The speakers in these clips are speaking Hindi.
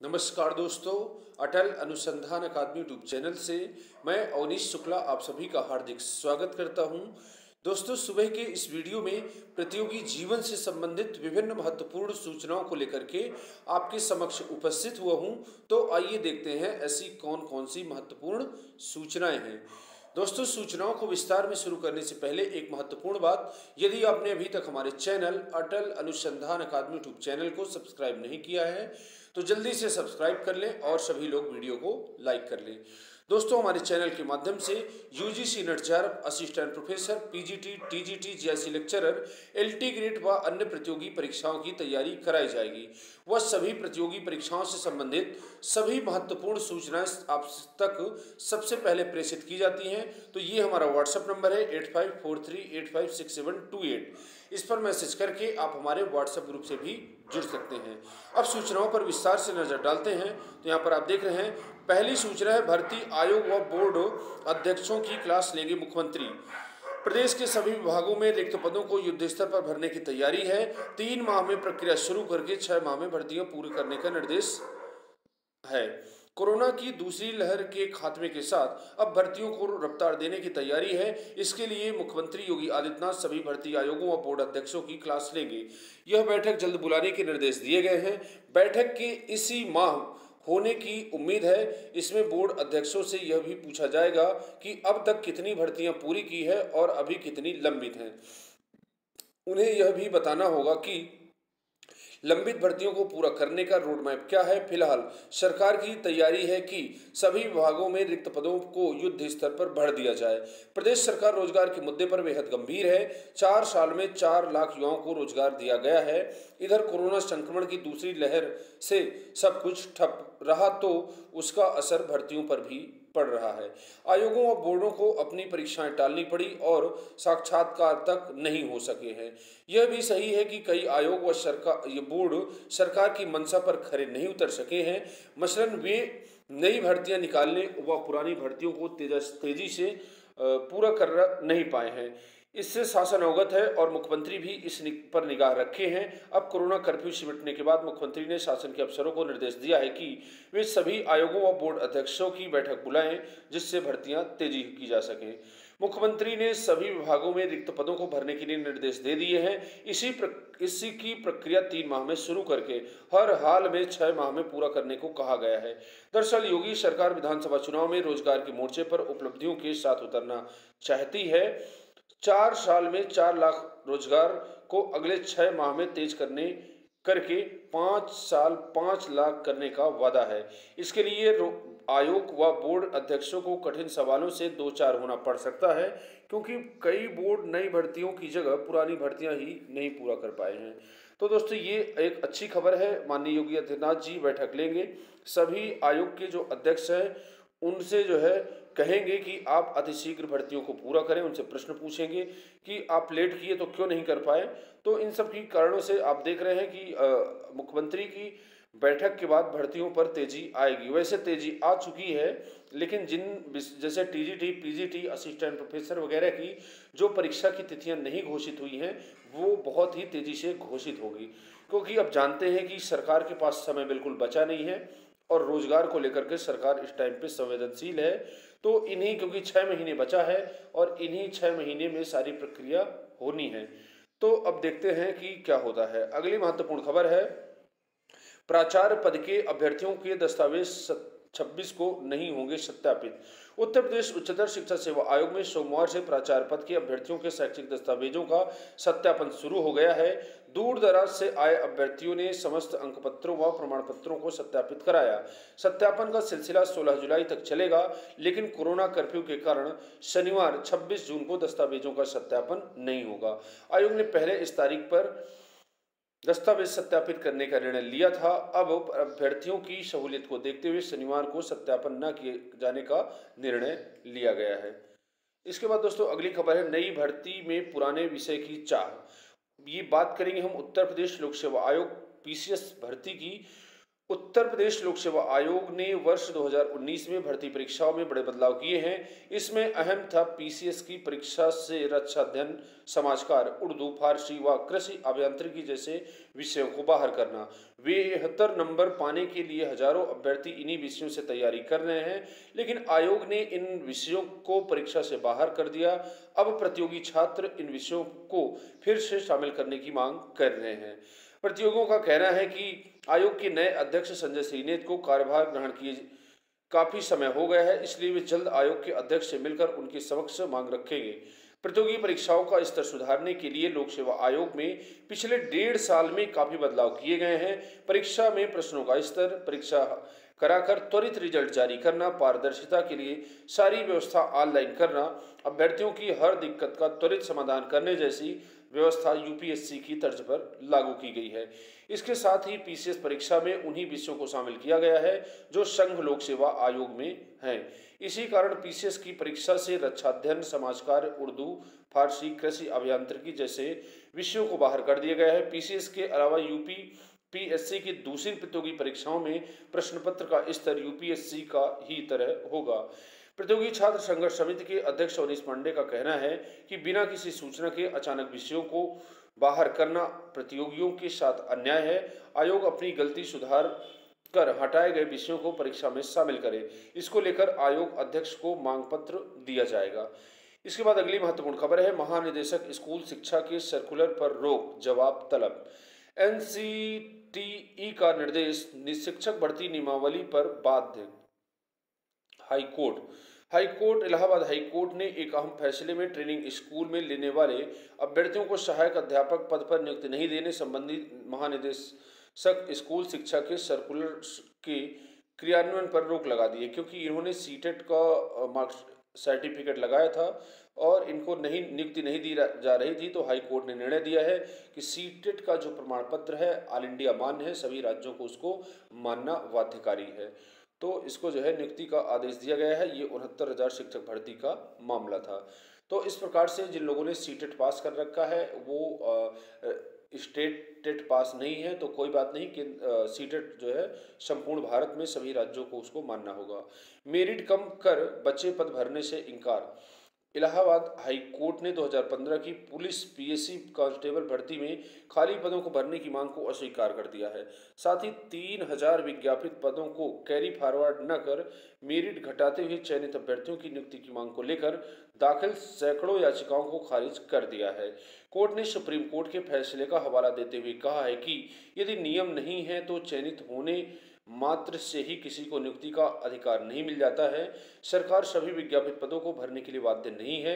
नमस्कार दोस्तों, अटल अनुसंधान अकादमी यूट्यूब चैनल से मैं अवनीश शुक्ला आप सभी का हार्दिक स्वागत करता हूं। दोस्तों, सुबह के इस वीडियो में प्रतियोगी जीवन से संबंधित विभिन्न महत्वपूर्ण सूचनाओं को लेकर के आपके समक्ष उपस्थित हुआ हूं। तो आइए देखते हैं ऐसी कौन कौन सी महत्वपूर्ण सूचनाएं हैं। दोस्तों, सूचनाओं को विस्तार में शुरू करने से पहले एक महत्वपूर्ण बात, यदि आपने अभी तक हमारे channel Atal Anusandhan Akademi YouTube channel को सब्सक्राइब नहीं किया है तो जल्दी से सब्सक्राइब कर लें और सभी लोग वीडियो को लाइक कर लें। दोस्तों, हमारे चैनल के माध्यम से UGC NET JRF, assistant professor, PGT, TGT जैसी लेक्चरर, एलटी ग्रेड व अन्य प्रतियोगी परीक्षाओं की तैयारी कराई जाएगी। वह सभी प्रतियोगी परीक्षाओं से संबंधित सभी महत्वपूर्ण सूचनाएं आप तक सबसे पहले प्रेषित की जाती हैं। तो ये हमारा व्हाट्सएप नंबर है 8543856728। इस पर मैसेज करके आप हमारे व्हाट्सएप ग्रुप से भी जुड़ सकते हैं। अब सूचनाओं पर विस्तार से नजर डालते हैं। तो यहाँ पर आप देख रहे हैं, पहली सूचना है, भर्ती आयोग व बोर्ड अध्यक्षों की क्लास लेंगे मुख्यमंत्री। प्रदेश के सभी विभागों में रिक्त पदों को युद्ध स्तर पर भरने की तैयारी है। 3 माह में प्रक्रिया शुरू करके 6 माह में भर्तियां पूरी करने का निर्देश है। कोरोना की दूसरी लहर के खात्मे के साथ अब भर्तियों को रफ्तार देने की तैयारी है। इसके लिए मुख्यमंत्री योगी आदित्यनाथ सभी भर्ती आयोगों व बोर्ड अध्यक्षों की क्लास लेंगे। यह बैठक जल्द बुलाने के निर्देश दिए गए हैं। बैठक के इसी माह होने की उम्मीद है। इसमें बोर्ड अध्यक्षों से यह भी पूछा जाएगा कि अब तक कितनी भर्तियां पूरी की है और अभी कितनी लंबित हैं। उन्हें यह भी बताना होगा कि लंबित भर्तियों को पूरा करने का रोड मैप क्या है। फिलहाल सरकार की तैयारी है कि सभी विभागों में रिक्त पदों को युद्ध स्तर पर भर दिया जाए। प्रदेश सरकार रोजगार के मुद्दे पर बेहद गंभीर है। 4 साल में 4 लाख युवाओं को रोजगार दिया गया है। इधर कोरोना संक्रमण की दूसरी लहर से सब कुछ ठप रहा तो उसका असर भर्तियों पर भी पड़ रहा है। आयोगों व बोर्डों को अपनी परीक्षाएं टालनी पड़ी और साक्षात्कार तक नहीं हो सके हैं। यह भी सही है कि कई आयोग व बोर्ड सरकार की मंशा पर खरे नहीं उतर सके हैं। मसलन वे नई भर्तियां निकालने व पुरानी भर्तियों को तेजी से पूरा कर नहीं पाए हैं। इससे शासन अवगत है और मुख्यमंत्री भी इस पर निगाह रखे हैं। अब कोरोना कर्फ्यू सिमटने के बाद मुख्यमंत्री ने शासन के अफसरों को निर्देश दिया है कि वे सभी आयोगों व बोर्ड अध्यक्षों की बैठक बुलाएं, जिससे भर्तियां तेजी की जा सकें। मुख्यमंत्री ने सभी विभागों में रिक्त पदों को भरने के लिए निर्देश दे दिए हैं। इसी की प्रक्रिया 3 माह में शुरू करके हर हाल में 6 माह में पूरा करने को कहा गया है। दरअसल योगी सरकार विधानसभा चुनाव में रोजगार के मोर्चे पर उपलब्धियों के साथ उतरना चाहती है। 4 साल में 4 लाख रोजगार को अगले 6 माह में तेज करके 5 साल 5 लाख करने का वादा है। इसके लिए आयोग व बोर्ड अध्यक्षों को कठिन सवालों से 2-4 होना पड़ सकता है, क्योंकि कई बोर्ड नई भर्तियों की जगह पुरानी भर्तियां ही नहीं पूरा कर पाए हैं। तो दोस्तों, ये एक अच्छी खबर है। माननीय योगी आदित्यनाथ जी बैठक लेंगे। सभी आयोग के जो अध्यक्ष हैं उनसे जो है कहेंगे कि आप अतिशीघ्र भर्तियों को पूरा करें। उनसे प्रश्न पूछेंगे कि आप लेट किए तो क्यों नहीं कर पाए। तो इन सब की कारणों से आप देख रहे हैं कि मुख्यमंत्री की बैठक के बाद भर्तियों पर तेजी आएगी। वैसे तेजी आ चुकी है, लेकिन जैसे टीजीटी, पीजीटी, असिस्टेंट प्रोफेसर वगैरह की जो परीक्षा की तिथियां नहीं घोषित हुई हैं, वो बहुत ही तेजी से घोषित होगी, क्योंकि अब जानते हैं कि सरकार के पास समय बिल्कुल बचा नहीं है और रोजगार को लेकर के सरकार इस टाइम पे संवेदनशील है। तो क्योंकि 6 महीने बचा है और इन्हीं 6 महीने में सारी प्रक्रिया होनी है। तो अब देखते हैं कि क्या होता है। अगली महत्वपूर्ण खबर है, प्राचार्य पद के अभ्यर्थियों के दस्तावेज 26 को नहीं होंगे सत्यापित। उत्तर प्रदेश उच्चतर शिक्षा सेवा आयोग में सोमवार से प्राचार्य पद के अभ्यर्थियों के शैक्षिक दस्तावेजों का सत्यापन शुरू हो गया है। दूर दराज से आए अभ्यर्थियों ने समस्त अंकपत्रों व प्रमाण पत्रों को सत्यापित कराया। सत्यापन का सिलसिला 16 जुलाई तक चलेगा, लेकिन कोरोना कर्फ्यू के कारण शनिवार 26 जून को दस्तावेजों का सत्यापन नहीं होगा। आयोग ने पहले इस तारीख पर दस्तावेज सत्यापित करने का निर्णय लिया था। अब अभ्यर्थियों की सहूलियत को देखते हुए शनिवार को सत्यापन न किए जाने का निर्णय लिया गया है। इसके बाद दोस्तों अगली खबर है, नई भर्ती में पुराने विषय की चाह। ये बात करेंगे हम उत्तर प्रदेश लोक सेवा आयोग पीसीएस भर्ती की। उत्तर प्रदेश लोक सेवा आयोग ने वर्ष 2019 में भर्ती परीक्षाओं में बड़े बदलाव किए हैं। इसमें अहम था पीसीएस की परीक्षा से रक्षा अध्ययन, समाजकार, उर्दू, फारसी व कृषि अभियांत्रिकी जैसे विषयों को बाहर करना। 72 नंबर पाने के लिए हजारों अभ्यर्थी इन्हीं विषयों से तैयारी कर रहे हैं, लेकिन आयोग ने इन विषयों को परीक्षा से बाहर कर दिया। अब प्रतियोगी छात्र इन विषयों को फिर से शामिल करने की मांग कर रहे हैं। प्रतियोगियों का कहना है कि आयोग के नए अध्यक्ष संजय श्रीनेत को कार्यभार ग्रहण किए काफी समय हो गया है, इसलिए वे जल्द आयोग के अध्यक्ष से मिलकर उनके समक्ष मांग रखेंगे। प्रतियोगी परीक्षाओं का स्तर सुधारने के लिए लोक सेवा आयोग में पिछले 1.5 साल में काफी बदलाव किए गए हैं। परीक्षा में प्रश्नों का स्तर, परीक्षा कराकर त्वरित रिजल्ट जारी करना, पारदर्शिता के लिए सारी व्यवस्था ऑनलाइन करना, अभ्यर्थियों की हर दिक्कत का त्वरित समाधान करने जैसी व्यवस्था यूपीएससी की तर्ज पर लागू की गई है। इसके साथ ही पीसीएस परीक्षा में उन्हीं विषयों को शामिल किया गया है जो संघ लोक सेवा आयोग में हैं। इसी कारण पीसीएस की परीक्षा से रक्षा अध्ययन, समाजकार, उर्दू, फारसी, कृषि अभियांत्रिकी जैसे विषयों को बाहर कर दिया गया है। पीसीएस के अलावा यूपीएससी की दूसरी प्रतियोगी परीक्षाओं में प्रश्न पत्र का स्तर यूपीएससी का ही तरह होगा। प्रतियोगी छात्र संघर्ष समिति के अध्यक्ष अवनीश पांडे का कहना है कि बिना किसी सूचना के अचानक विषयों को बाहर करना प्रतियोगियों के साथ अन्याय है। आयोग अपनी गलती सुधार कर हटाए गए विषयों को परीक्षा में शामिल करे। इसको लेकर आयोग अध्यक्ष को मांग पत्र दिया जाएगा। इसके बाद अगली महत्वपूर्ण खबर है, महानिदेशक स्कूल शिक्षा के सर्कुलर पर रोक, जवाब तलब। एनसीटीई का निर्देश, शिक्षक भर्ती नियमावली पर बाध्य। हाईकोर्ट इलाहाबाद हाईकोर्ट ने एक अहम फैसले में ट्रेनिंग स्कूल में लेने वाले अभ्यर्थियों को सहायक अध्यापक पद पर नियुक्ति नहीं देने संबंधी महानिदेशक स्कूल शिक्षा के सर्कुलर के क्रियान्वयन पर रोक लगा दी है, क्योंकि इन्होंने सीटेट का मार्क्स सर्टिफिकेट लगाया था और इनको नियुक्ति नहीं दी जा रही थी। तो हाईकोर्ट ने निर्णय दिया है कि सीटेट का जो प्रमाण पत्र है ऑल इंडिया मान्य है, सभी राज्यों को उसको मानना बाध्यकारी है। तो इसको जो है नियुक्ति का आदेश दिया गया है। ये 69,000 शिक्षक भर्ती का मामला था। तो इस प्रकार से जिन लोगों ने सीटेट पास कर रखा है वो स्टेट टेट पास नहीं है, तो कोई बात नहीं कि सीटेट जो है संपूर्ण भारत में सभी राज्यों को उसको मानना होगा। मेरिट कम कर बचे पद भरने से इनकार। इलाहाबाद हाई कोर्ट ने 2015 की पुलिस पीएससी कांस्टेबल भर्ती में खाली पदों को भरने की मांग को अस्वीकार कर दिया है। साथ ही 3000 विज्ञापित पदों को कैरी फॉरवर्ड न कर मेरिट घटाते हुए चयनित अभ्यर्थियों की नियुक्ति की मांग को लेकर दाखिल सैकड़ों याचिकाओं को खारिज कर दिया है। कोर्ट ने सुप्रीम कोर्ट के फैसले का हवाला देते हुए कहा है कि यदि नियम नहीं है तो चयनित होने मात्र से ही किसी को नियुक्ति का अधिकार नहीं मिल जाता है। सरकार सभी विज्ञापित पदों को भरने के लिए बाध्य नहीं है।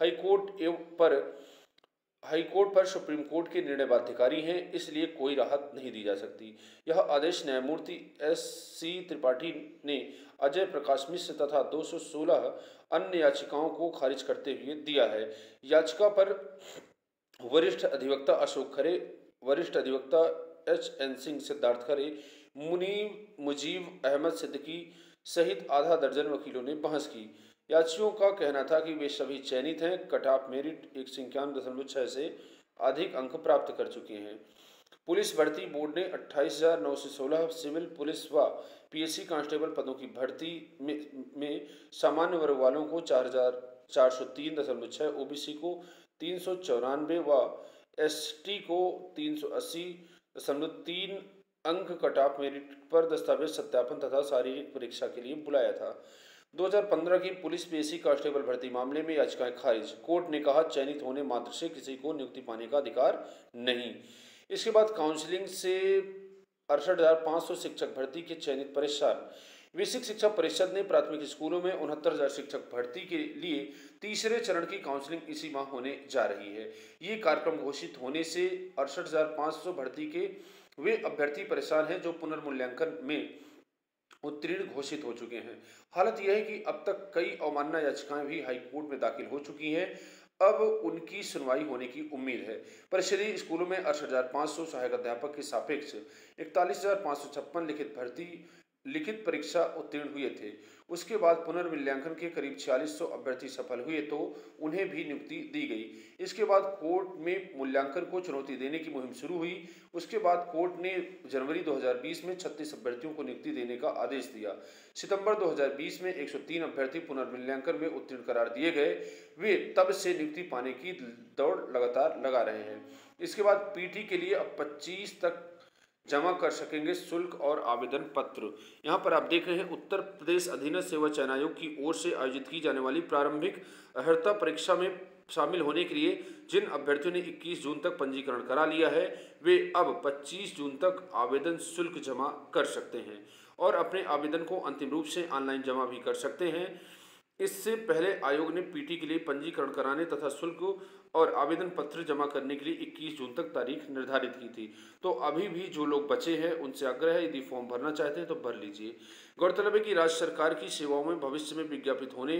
हाईकोर्ट पर सुप्रीम कोर्ट के निर्णय बाध्यकारी हैं, इसलिए कोई राहत नहीं दी जा सकती। यह आदेश न्यायमूर्ति एस.सी. त्रिपाठी ने अजय प्रकाश मिश्र तथा 216 अन्य याचिकाओं को खारिज करते हुए दिया है। याचिका पर वरिष्ठ अधिवक्ता अशोक खरे, वरिष्ठ अधिवक्ता एच.एन. सिंह, सिद्धार्थ खरे, मुजीब अहमद सिद्दीकी सहित आधा दर्जन वकीलों ने बहस की। याचियों का कहना था कि वे सभी चयनित हैं, कट ऑफ मेरिट 151.6 से अधिक अंक प्राप्त कर चुके हैं। पुलिस भर्ती बोर्ड ने 28,916 सिविल पुलिस व पीएससी कांस्टेबल पदों की भर्ती में सामान्य वर्ग वालों को 4,403.6, ओबीसी को 394 व एसटी को 380.3 अंक कट ऑफ मेरिट पर दस्तावेज सत्यापन तथा शारीरिक परीक्षा के लिए बुलाया था। 2015 की पुलिस पीएससी कांस्टेबल भर्ती मामले में याचिकाएं खारिज। कोर्ट ने कहा चयनित होने मात्र से किसी को नियुक्ति पाने का अधिकार नहीं। इसके बाद काउंसलिंग से 68,500 शिक्षक भर्ती के चयनित परेशान। बेसिक शिक्षा परिषद ने प्राथमिक स्कूलों में 69,000 शिक्षक भर्ती के लिए तीसरे चरण की काउंसलिंग इसी माह होने जा रही है। ये कार्यक्रम घोषित होने से 68,500 भर्ती के वे अभ्यर्थी परेशान हैं जो पुनर्मूल्यांकन में उत्तीर्ण घोषित हो चुके हैं। हालत यह है कि अब तक कई अवमानना याचिकाएं भी हाईकोर्ट में दाखिल हो चुकी हैं। अब उनकी सुनवाई होने की उम्मीद है। परिषदीय स्कूलों में 68,500 सहायक अध्यापक के सापेक्ष 41,556 लिखित भर्ती लिखित परीक्षा उत्तीर्ण हुए थे। उसके बाद पुनर्मूल्यांकन के करीब 4600 अभ्यर्थी सफल हुए तो उन्हें भी नियुक्ति दी गई। इसके बाद कोर्ट में मूल्यांकन को चुनौती देने की मुहिम शुरू हुई। उसके बाद कोर्ट ने जनवरी 2020 में 36 अभ्यर्थियों को नियुक्ति देने का आदेश दिया। सितंबर 2020 में 103 अभ्यर्थी पुनर्मूल्यांकन में उत्तीर्ण करार दिए गए। वे तब से नियुक्ति पाने की दौड़ लगातार लगा रहे हैं। इसके बाद पीटी के लिए अब 25 तक जमा कर सकेंगे शुल्क और आवेदन पत्र। यहाँ पर आप देख रहे हैं उत्तर प्रदेश अधीनस्थ सेवा चयन आयोग की ओर से आयोजित की जाने वाली प्रारंभिक अर्हता परीक्षा में शामिल होने के लिए जिन अभ्यर्थियों ने 21 जून तक पंजीकरण करा लिया है वे अब 25 जून तक आवेदन शुल्क जमा कर सकते हैं और अपने आवेदन को अंतिम रूप से ऑनलाइन जमा भी कर सकते हैं। इससे पहले आयोग ने पीटी के लिए पंजीकरण कराने तथा शुल्क और आवेदन पत्र जमा करने के लिए 21 जून तक तारीख निर्धारित की थी। तो अभी भी जो लोग बचे हैं उनसे आग्रह है, यदि फॉर्म भरना चाहते हैं तो भर लीजिए। गौरतलब है कि राज्य सरकार की सेवाओं में भविष्य में विज्ञापित होने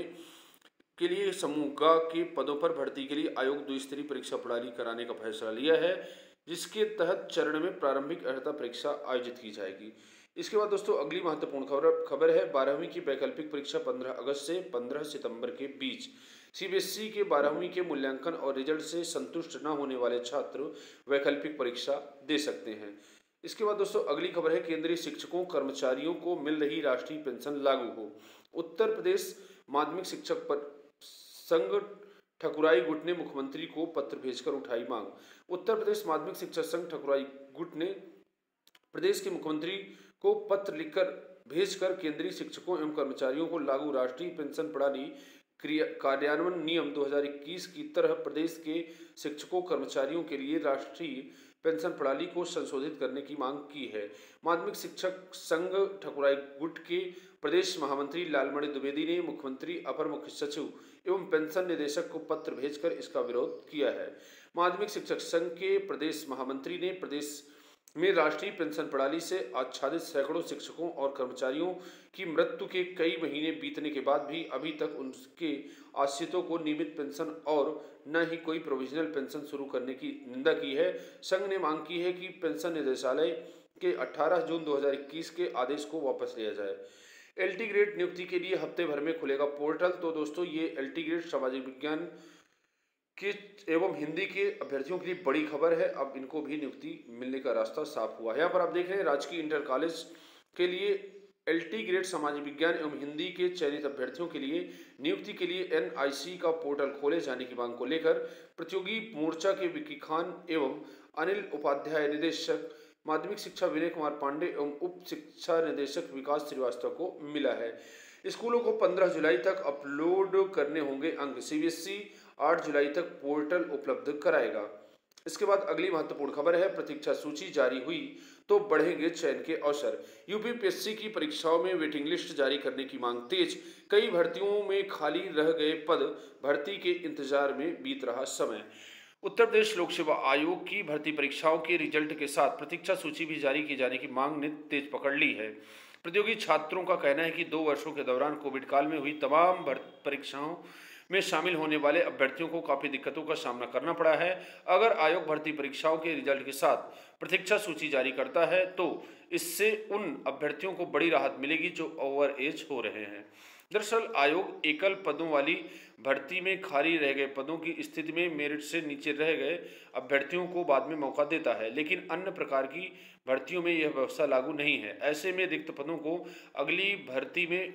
के लिए समूह ग के पदों पर भर्ती के लिए आयोग द्विस्तरीय परीक्षा प्रणाली कराने का फैसला लिया है, जिसके तहत चरण में प्रारंभिक अर्हता परीक्षा आयोजित की जाएगी। इसके बाद दोस्तों अगली महत्वपूर्ण खबर है 12वीं की वैकल्पिक परीक्षा 15 अगस्त से 15 सितंबर के बीच। सीबीएसई के 12वीं के मूल्यांकन और रिजल्ट से संतुष्ट न होने वाले छात्र वैकल्पिक परीक्षा दे सकते हैं। इसके बाद दोस्तों अगली खबर है केंद्रीय शिक्षकों कर्मचारियों को मिल रही राष्ट्रीय पेंशन लागू हो। उत्तर प्रदेश माध्यमिक शिक्षक संघ ठकुराई गुट ने मुख्यमंत्री को पत्र भेजकर उठाई मांग। उत्तर प्रदेश माध्यमिक शिक्षक संघ ठकुराई गुट ने प्रदेश के मुख्यमंत्री को पत्र लिखकर भेजकर केंद्रीय शिक्षकों एवं कर्मचारियों को लागू राष्ट्रीय पेंशन प्रणाली कार्यान्वयन नियम 2021 की तरह प्रदेश के शिक्षकों कर्मचारियों के लिए राष्ट्रीय पेंशन प्रणाली को संशोधित करने की मांग की है। माध्यमिक शिक्षक संघ ठकुराई गुट के प्रदेश महामंत्री लालमणि द्विवेदी ने मुख्यमंत्री, अपर मुख्य सचिव एवं पेंशन निदेशक को पत्र भेजकर इसका विरोध किया है। माध्यमिक शिक्षक संघ के प्रदेश महामंत्री ने प्रदेश में राष्ट्रीय पेंशन प्रणाली से आच्छादित सैकड़ों शिक्षकों और कर्मचारियों की मृत्यु के कई महीने बीतने के बाद भी अभी तक उनके आश्रितों को नियमित पेंशन और न ही कोई प्रोविजनल पेंशन शुरू करने की निंदा की है। संघ ने मांग की है कि पेंशन निदेशालय के 18 जून 2021 के आदेश को वापस लिया जाए। एलटी ग्रेड नियुक्ति के लिए हफ्ते भर में खुलेगा पोर्टल। तो दोस्तों ये एलटी ग्रेड सामाजिक विज्ञान के एवं हिंदी के अभ्यर्थियों के लिए बड़ी खबर है। अब इनको भी नियुक्ति मिलने का रास्ता साफ हुआ है। यहाँ पर आप देख रहे हैं राजकीय इंटर कॉलेज के लिए एलटी ग्रेड सामाजिक विज्ञान एवं हिंदी के चयनित अभ्यर्थियों के लिए नियुक्ति के लिए एनआईसी का पोर्टल खोले जाने की मांग को लेकर प्रतियोगी मोर्चा के विक्की खान एवं अनिल उपाध्याय निदेशक माध्यमिक शिक्षा विनय कुमार पांडे एवं उप शिक्षा निदेशक विकास श्रीवास्तव को मिला है। स्कूलों को 15 जुलाई तक अपलोड करने होंगे अंक। सीबीएसई 8 जुलाई तक पोर्टल उपलब्ध कराएगा। इसके बाद अगली महत्वपूर्ण खबर है प्रतीक्षा सूची जारी हुई तो बढ़ेंगे चयन के अवसर। यूपीपीएससी की परीक्षाओं में वेटिंग लिस्ट जारी करने की मांग तेज। कई भर्तियों में खाली रह गए पद, भर्ती के इंतजार में बीत रहा समय। उत्तर प्रदेश लोक सेवा आयोग की भर्ती परीक्षाओं के रिजल्ट के साथ प्रतीक्षा सूची भी जारी किए जाने की मांग ने तेज पकड़ ली है। प्रतियोगी छात्रों का कहना है कि 2 वर्षों के दौरान कोविड काल में हुई तमाम परीक्षाओं में शामिल होने वाले अभ्यर्थियों को काफ़ी दिक्कतों का सामना करना पड़ा है। अगर आयोग भर्ती परीक्षाओं के रिजल्ट के साथ प्रतीक्षा सूची जारी करता है तो इससे उन अभ्यर्थियों को बड़ी राहत मिलेगी जो ओवर एज हो रहे हैं। दरअसल आयोग एकल पदों वाली भर्ती में खाली रह गए पदों की स्थिति में मेरिट से नीचे रह गए अभ्यर्थियों को बाद में मौका देता है, लेकिन अन्य प्रकार की भर्तियों में यह व्यवस्था लागू नहीं है। ऐसे में रिक्त पदों को अगली भर्ती में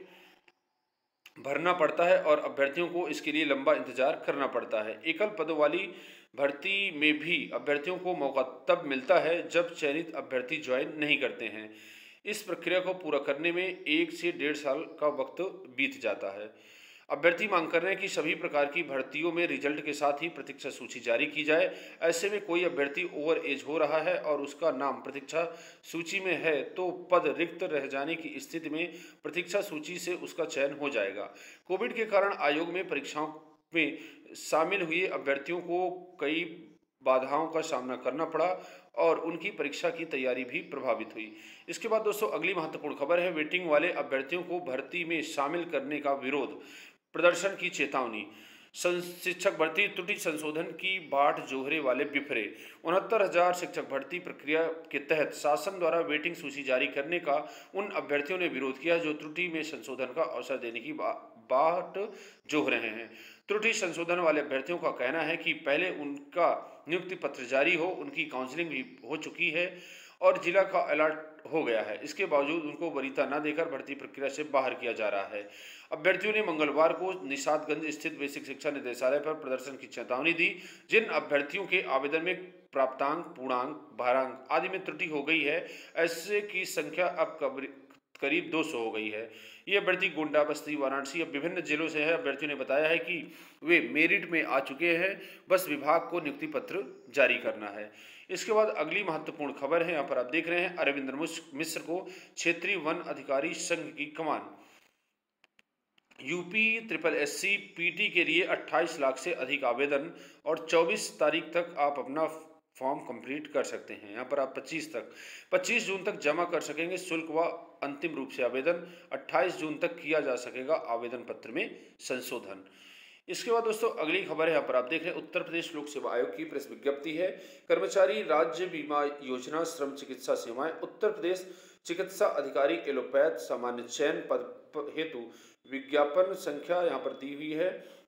भरना पड़ता है और अभ्यर्थियों को इसके लिए लंबा इंतजार करना पड़ता है। एकल पदों वाली भर्ती में भी अभ्यर्थियों को मौका तब मिलता है जब चयनित अभ्यर्थी ज्वाइन नहीं करते हैं। इस प्रक्रिया को पूरा करने में 1 से 1.5 साल का वक्त बीत जाता है। अभ्यर्थी मांग कर रहे हैं कि सभी प्रकार की भर्तियों में रिजल्ट के साथ ही प्रतीक्षा सूची जारी की जाए। ऐसे में कोई अभ्यर्थी ओवर एज हो रहा है और उसका नाम प्रतीक्षा सूची में है तो पद रिक्त रह जाने की स्थिति में प्रतीक्षा सूची से उसका चयन हो जाएगा। कोविड के कारण आयोग में परीक्षाओं में शामिल हुए अभ्यर्थियों को कई बाधाओं का सामना करना पड़ा और उनकी परीक्षा की तैयारी भी प्रभावित हुई। इसके बाद दोस्तों अगली महत्वपूर्ण खबर है वेटिंग वाले अभ्यर्थियों को भर्ती में शामिल करने का विरोध, प्रदर्शन की चेतावनी। शिक्षक भर्ती त्रुटि संशोधन की बाट जोहरे वाले बिफरे। 69,000 शिक्षक भर्ती प्रक्रिया के तहत शासन द्वारा वेटिंग सूची जारी करने का उन अभ्यर्थियों ने विरोध किया जो त्रुटि में संशोधन का अवसर देने की बाट जोह रहे हैं। त्रुटि संशोधन वाले अभ्यर्थियों का कहना है कि पहले उनका नियुक्ति पत्र जारी हो, उनकी काउंसलिंग भी हो चुकी है और जिला का अलर्ट हो गया है। इसके बावजूद उनको वरीयता न देकर भर्ती प्रक्रिया से बाहर किया जा रहा है। अभ्यर्थियों ने मंगलवार को निषादगंज स्थित बेसिक शिक्षा निदेशालय पर प्रदर्शन की चेतावनी दी। जिन अभ्यर्थियों के आवेदन में प्राप्तांक, पूर्णांक, भारांक आदि में त्रुटि हो गई है, ऐसे की संख्या अब करीब 200 हो गई है। ये अभ्यर्थी गोंडा, बस्ती, वाराणसी और विभिन्न जिलों से है। अभ्यर्थियों ने बताया है कि वे मेरिट में आ चुके हैं, बस विभाग को नियुक्ति पत्र जारी करना है। इसके बाद अगली महत्वपूर्ण खबर है, यहाँ पर आप देख रहे हैं, अरविंद मिश्र को क्षेत्रीय वन अधिकारी संघ की कमान। यूपी SSSC पीटी के लिए 28 लाख से अधिक आवेदन और 24 तारीख तक आप अपना फॉर्म कंप्लीट कर सकते हैं। यहाँ पर आप 25 जून तक जमा कर सकेंगे शुल्क व अंतिम रूप से आवेदन। 28 जून तक किया जा सकेगा आवेदन पत्र में संशोधन। इसके बाद दोस्तों अगली खबर है, यहाँ पर आप देख रहे हैं, उत्तर प्रदेश लोक सेवा आयोग की प्रेस विज्ञप्ति है। कर्मचारी राज्य बीमा योजना श्रम चिकित्सा सेवाएं उत्तर प्रदेश चिकित्सा अधिकारी एलोपैथ सामान्य चयन पद हेतु विज्ञापन संख्या यहाँ पर दी हुई है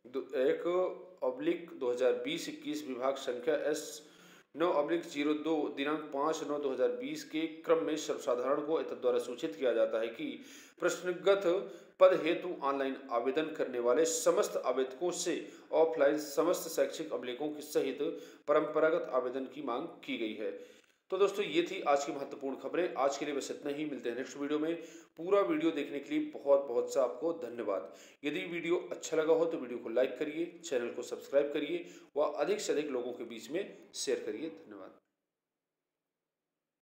1/2020-21 विभाग संख्या S9/02 दिनांक 5/9/2020 के क्रम में सर्वसाधारण को एतद् द्वारा सूचित किया जाता है कि प्रश्नगत पद हेतु ऑनलाइन आवेदन करने वाले समस्त आवेदकों से ऑफलाइन समस्त शैक्षिक अभिलेखों के सहित परंपरागत आवेदन की मांग की गई है। तो दोस्तों ये थी आज की महत्वपूर्ण खबरें। आज के लिए बस इतना ही, मिलते हैं नेक्स्ट वीडियो में। पूरा वीडियो देखने के लिए बहुत बहुत सा आपको धन्यवाद। यदि वीडियो अच्छा लगा हो तो वीडियो को लाइक करिए, चैनल को सब्सक्राइब करिए व अधिक से अधिक लोगों के बीच में शेयर करिए। धन्यवाद।